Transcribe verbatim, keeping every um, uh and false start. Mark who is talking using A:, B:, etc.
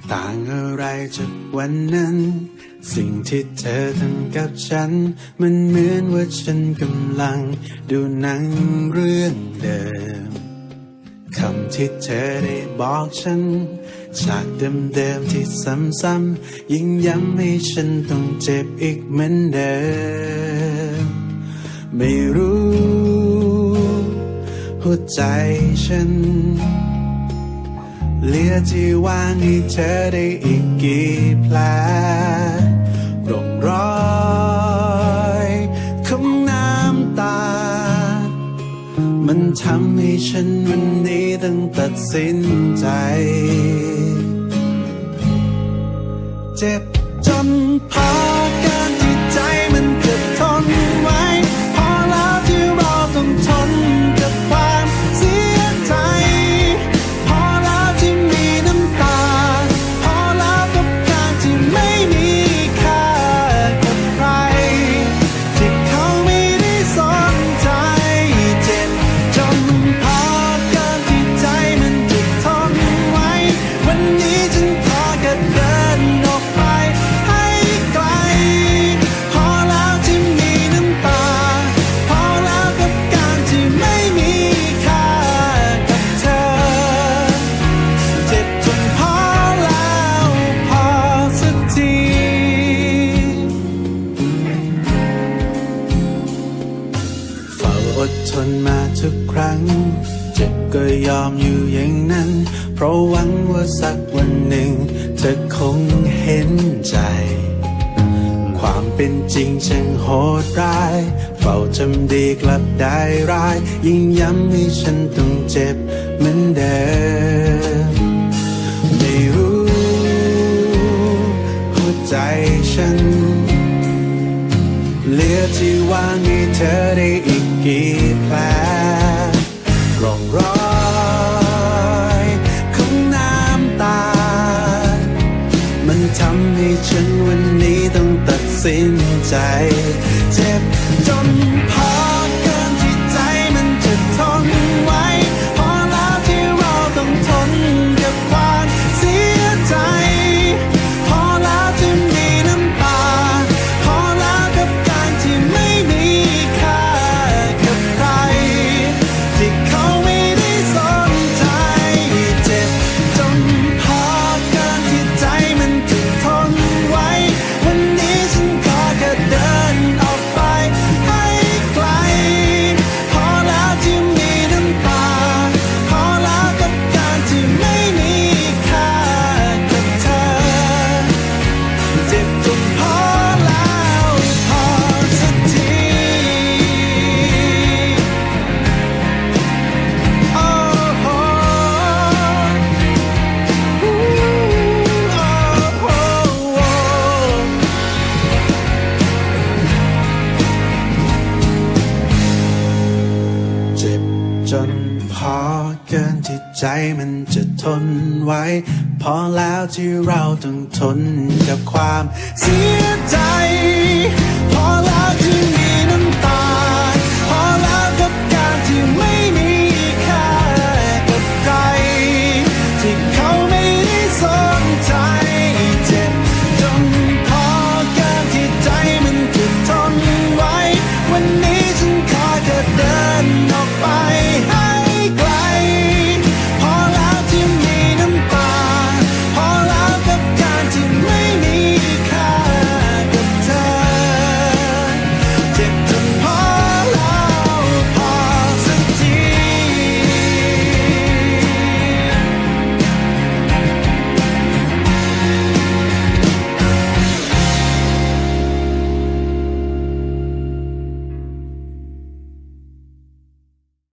A: ต่างอะไรจากวันนั้นสิ่งที่เธอทำกับฉันมันเหมือนว่าฉันกำลังดูหนังเรื่องเดิมคำที่เธอได้บอกฉันจากเดิมๆที่ซ้ำๆยิ่งย้ำให้ฉันต้องเจ็บอีกเหมือนเดิมไม่รู้หัวใจฉันเหลือที่ว่างให้เธอได้อีกกี่แผลร่องรอยของน้ำตามันทำให้ฉันวันนี้ต้องตัดสินใจเจ็บจนพอเกินที่ใจมันจะทนไว้พอแล้วที่เราต้องทนกับความเสียใจพอแล้วที่มีน้ำตาพอแล้วกับการที่ไม่มีค่ากับใครที่เขาไม่ได้สนใจเจ็บจนพอเกินที่ใจมันจะทนไว้วันนี้ฉันขอแค่เดินออกไปให้ไกลพอแล้วที่มีน้ำตาพอแล้วกับการที่ไม่มีค่ากับเธอเจ็บจนพอแล้วพอสักทีเฝ้าอดทนมาทุกครั้งเจ็บก็ยอมอยู่อย่างนั้นเพราะหวังว่าสักวันหนึ่งเธอคงเห็นใจความเป็นจริงช่างโหดร้ายเฝ้าทำดีกลับได้ร้ายยิ่งย้ำให้ฉันต้องเจ็บเหมือนเดิมไม่รู้หัวใจฉันเหลือที่ว่างให้เธอได้อีกกี่แผลร่องรอยของน้ำตามันทำให้ฉันวันนี้ต้องตัดสินใจเจ็บจนพอเกินที่ใจมันจะทนไว้พอแล้วที่เราต้องทนกับความเสียใจพอแล้วที่มีน้ำตาพอแล้วกับการที่ไม่มีค่ากับใครที่เขาไม่ได้สนใจเจ็บจนพอเกินที่ใจมันจะทนไว้วันนี้ฉันขอแค่เดินออกไปให้ไกลพอแล้วที่มีน้ำตาพอแล้วกับการที่ไม่มีค่ากับเธอเจ็บจนพอแล้วพอสักทีโอ้โหโอ้โหเจ็บจนพอเกินที่ใจมันจะทนไว้พอแล้วที่เราต้องทนกับความเสีย